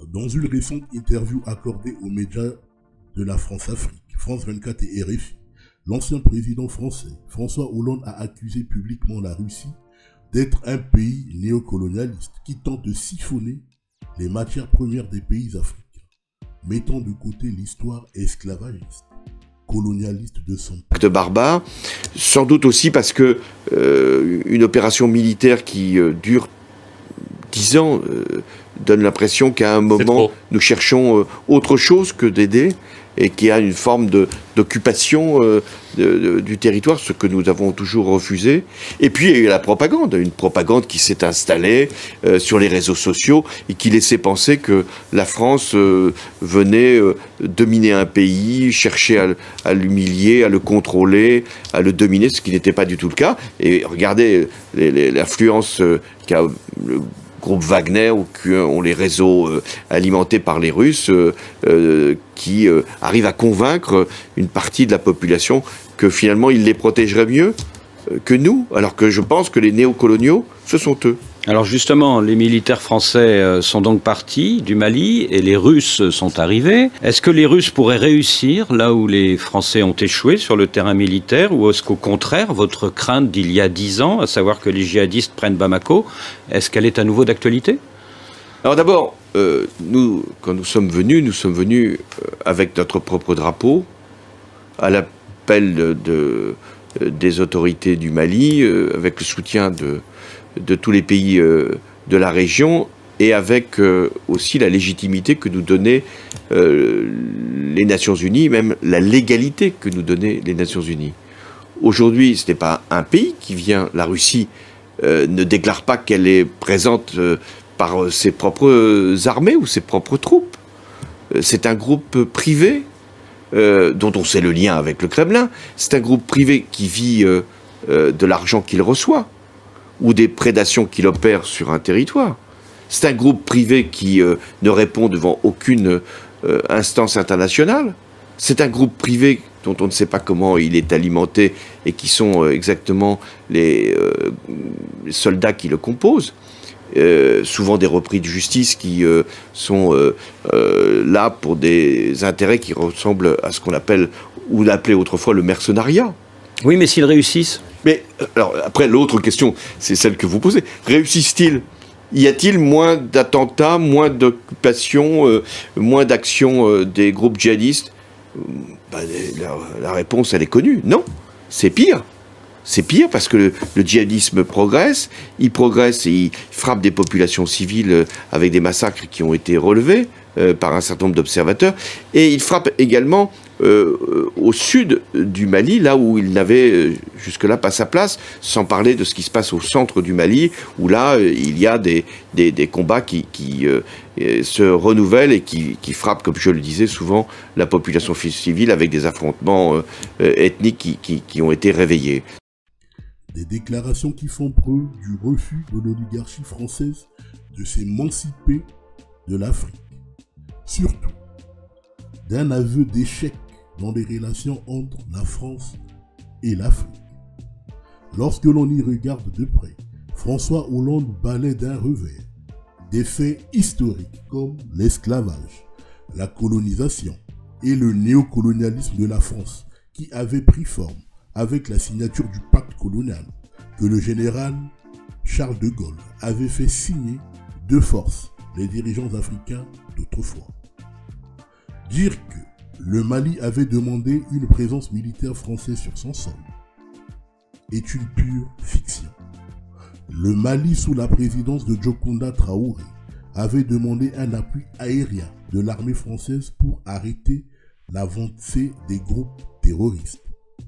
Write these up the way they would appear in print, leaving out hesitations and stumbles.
Dans une récente interview accordée aux médias de la France-Afrique, France 24 et RFI, l'ancien président français, François Hollande, a accusé publiquement la Russie d'être un pays néocolonialiste qui tente de siphonner les matières premières des pays africains, mettant de côté l'histoire esclavagiste, colonialiste de son pays. Acte barbare, sans doute aussi parce que une opération militaire qui dure 10 ans donne l'impression qu'à un moment, nous cherchons autre chose que d'aider et qu'il y a une forme d'occupation du territoire, ce que nous avons toujours refusé. Et puis il y a eu la propagande, une propagande qui s'est installée sur les réseaux sociaux et qui laissait penser que la France venait dominer un pays, chercher à l'humilier, à le contrôler, à le dominer, ce qui n'était pas du tout le cas. Et regardez l'influence qu'a le groupe Wagner ou ont les réseaux alimentés par les Russes qui arrivent à convaincre une partie de la population que finalement ils les protégeraient mieux que nous, alors que je pense que les néocoloniaux, ce sont eux. Alors justement, les militaires français sont donc partis du Mali et les Russes sont arrivés. Est-ce que les Russes pourraient réussir là où les Français ont échoué sur le terrain militaire, ou est-ce qu'au contraire, votre crainte d'il y a 10 ans, à savoir que les djihadistes prennent Bamako, est-ce qu'elle est à nouveau d'actualité? Alors d'abord, nous, quand nous sommes venus avec notre propre drapeau, à l'appel des autorités du Mali, avec le soutien de tous les pays de la région, et avec aussi la légitimité que nous donnaient les Nations Unies, même la légalité que nous donnaient les Nations Unies. Aujourd'hui, ce n'est pas un pays qui vient, la Russie ne déclare pas qu'elle est présente par ses propres armées ou ses propres troupes. C'est un groupe privé dont on sait le lien avec le Kremlin. C'est un groupe privé qui vit de l'argent qu'il reçoit ou des prédations qu'il opère sur un territoire. C'est un groupe privé qui ne répond devant aucune instance internationale. C'est un groupe privé dont on ne sait pas comment il est alimenté et qui sont exactement les soldats qui le composent. Souvent des repris de justice qui sont là pour des intérêts qui ressemblent à ce qu'on appelle, ou l'appelait autrefois, le mercenariat. Oui, mais s'ils réussissent. Mais alors après, l'autre question, c'est celle que vous posez. Réussissent-ils? Y a-t-il moins d'attentats, moins d'occupations, moins d'actions des groupes djihadistes? La réponse, elle est connue. Non, c'est pire. C'est pire parce que le djihadisme progresse, et il frappe des populations civiles avec des massacres qui ont été relevés par un certain nombre d'observateurs, et il frappe également au sud du Mali, là où il n'avait jusque-là pas sa place, sans parler de ce qui se passe au centre du Mali, où là, il y a des combats qui se renouvellent et qui frappent, comme je le disais souvent, la population civile avec des affrontements ethniques qui ont été réveillés. Des déclarations qui font preuve du refus de l'oligarchie française de s'émanciper de l'Afrique. Surtout, d'un aveu d'échec dans les relations entre la France et l'Afrique. Lorsque l'on y regarde de près, François Hollande balaie d'un revers des faits historiques comme l'esclavage, la colonisation et le néocolonialisme de la France qui avait pris forme avec la signature du pacte colonial que le général Charles de Gaulle avait fait signer de force les dirigeants africains d'autrefois. Dire que le Mali avait demandé une présence militaire française sur son sol est une pure fiction. Le Mali, sous la présidence de Diokounda Traoré, avait demandé un appui aérien de l'armée française pour arrêter l'avancée des groupes terroristes.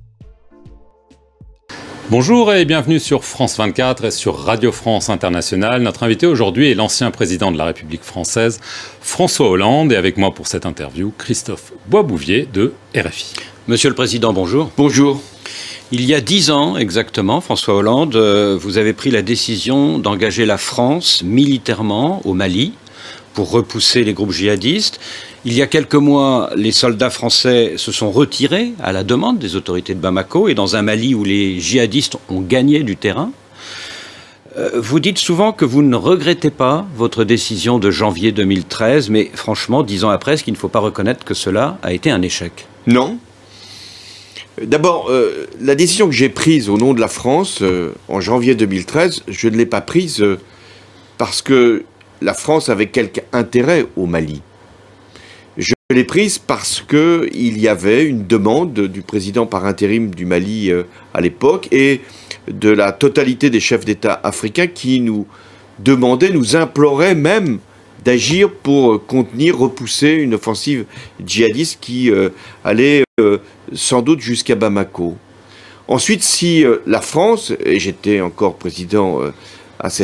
Bonjour et bienvenue sur France 24 et sur Radio France Internationale. Notre invité aujourd'hui est l'ancien président de la République française, François Hollande. Et avec moi pour cette interview, Christophe Boisbouvier de RFI. Monsieur le Président, bonjour. Bonjour. Il y a 10 ans exactement, François Hollande, vous avez pris la décision d'engager la France militairement au Mali pour repousser les groupes djihadistes. Il y a quelques mois, les soldats français se sont retirés à la demande des autorités de Bamako, et dans un Mali où les djihadistes ont gagné du terrain. Vous dites souvent que vous ne regrettez pas votre décision de janvier 2013, mais franchement, 10 ans après, est-ce qu'il ne faut pas reconnaître que cela a été un échec? Non. D'abord, la décision que j'ai prise au nom de la France en janvier 2013, je ne l'ai pas prise parce que la France avait quelque intérêt au Mali. Je l'ai prise parce qu'il y avait une demande du président par intérim du Mali à l'époque et de la totalité des chefs d'État africains qui nous demandaient, nous imploraient même d'agir pour contenir, repousser une offensive djihadiste qui allait sans doute jusqu'à Bamako. Ensuite, si la France, et j'étais encore président à cette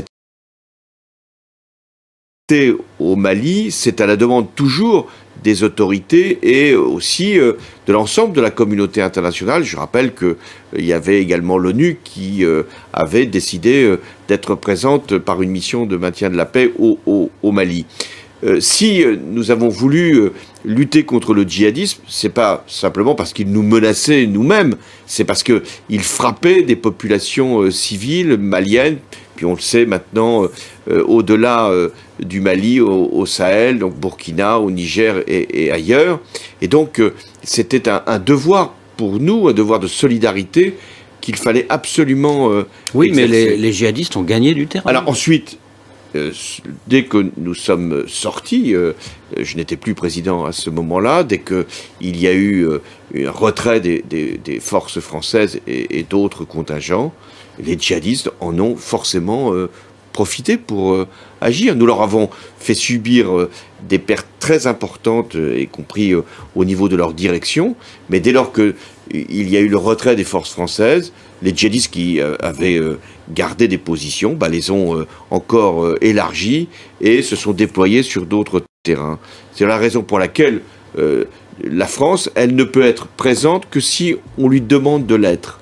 au Mali, c'est à la demande toujours des autorités et aussi de l'ensemble de la communauté internationale. Je rappelle qu'il y avait également l'ONU qui avait décidé d'être présente par une mission de maintien de la paix au Mali. Si nous avons voulu lutter contre le djihadisme, c'est pas simplement parce qu'il nous menaçait nous-mêmes, c'est parce qu'il frappait des populations civiles maliennes, puis on le sait maintenant, au-delà du Mali, au Sahel, donc Burkina, au Niger et ailleurs. Et donc c'était un devoir pour nous, un devoir de solidarité qu'il fallait absolument oui, exercer. Mais les djihadistes ont gagné du terrain. Alors ensuite, dès que nous sommes sortis, je n'étais plus président à ce moment-là, dès qu'il y a eu un retrait des forces françaises et d'autres contingents, les djihadistes en ont forcément profité pour agir. Nous leur avons fait subir des pertes très importantes, y compris au niveau de leur direction, mais dès lors qu'il y a eu le retrait des forces françaises, les djihadistes qui avaient gardé des positions les ont encore élargies et se sont déployés sur d'autres terrains. C'est la raison pour laquelle la France, elle ne peut être présente que si on lui demande de l'être.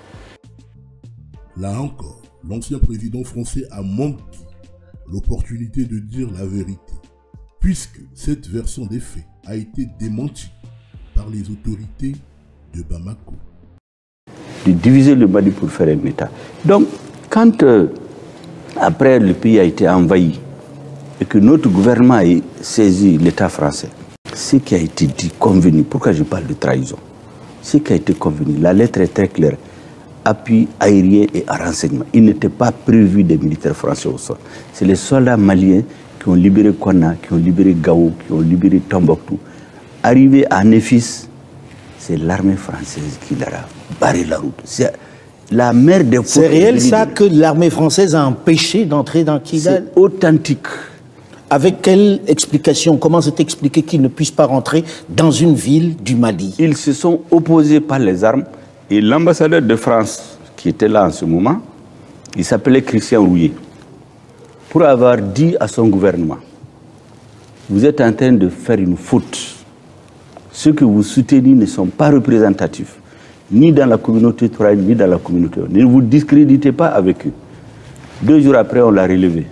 Là encore, l'ancien président français a manqué l'opportunité de dire la vérité, puisque cette version des faits a été démentie par les autorités de Bamako. De diviser le Mali pour faire un État. Donc, quand après le pays a été envahi et que notre gouvernement a saisi l'État français, ce qui a été dit, convenu, pourquoi je parle de trahison? Ce qui a été convenu, la lettre est très claire, appui aérien et à renseignement. Il n'était pas prévu des militaires français au sol. C'est les soldats maliens qui ont libéré Konna, qui ont libéré Gao, qui ont libéré Tombouctou. Arrivé à Néfis, c'est l'armée française qui leur a barré la route. C'est la mer des côtes. C'est réel ça que l'armée française a empêché d'entrer dans Kidal? C'est authentique. Avec quelle explication? Comment c'est expliqué qu'ils ne puissent pas rentrer dans une ville du Mali? Ils se sont opposés par les armes et l'ambassadeur de France qui était là en ce moment, il s'appelait Christian Rouillet, pour avoir dit à son gouvernement, vous êtes en train de faire une faute. Ceux que vous soutenez ne sont pas représentatifs, ni dans la communauté Touareg, ni dans la communauté. Ne vous discréditez pas avec eux. 2 jours après, on l'a relevé.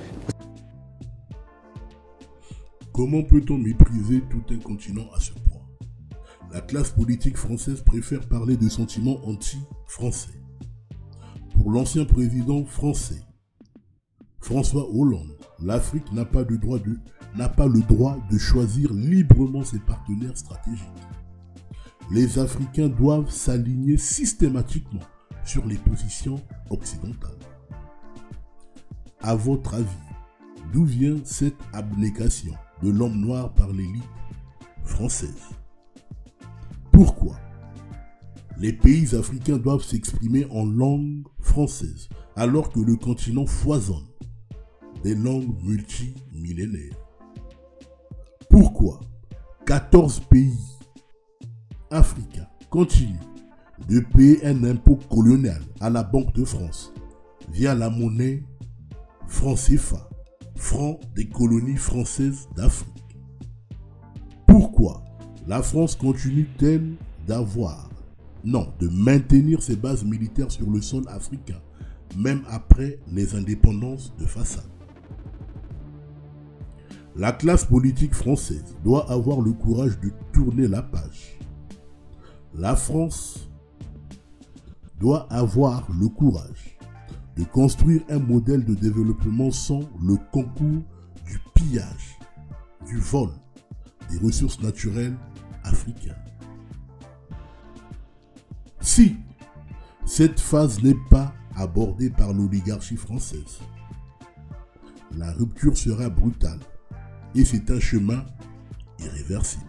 Comment peut-on mépriser tout un continent à ce point? La classe politique française préfère parler de sentiments anti-français. Pour l'ancien président français, François Hollande, l'Afrique n'a pas le droit de choisir librement ses partenaires stratégiques. Les Africains doivent s'aligner systématiquement sur les positions occidentales. À votre avis, d'où vient cette abnégation de l'homme noir par l'élite française? Pourquoi les pays africains doivent s'exprimer en langue française alors que le continent foisonne des langues multimillénaires? Pourquoi 14 pays africains continuent de payer un impôt colonial à la Banque de France via la monnaie franc CFA, franc des colonies françaises d'Afrique? Pourquoi la France continue-t-elle de maintenir ses bases militaires sur le sol africain, même après les indépendances de façade? La classe politique française doit avoir le courage de tourner la page. La France doit avoir le courage de construire un modèle de développement sans le concours du pillage, du vol des ressources naturelles africaines. Si cette phase n'est pas abordée par l'oligarchie française, la rupture sera brutale et c'est un chemin irréversible.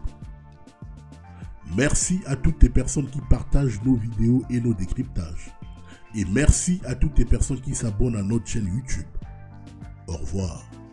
Merci à toutes les personnes qui partagent nos vidéos et nos décryptages. Et merci à toutes les personnes qui s'abonnent à notre chaîne YouTube. Au revoir.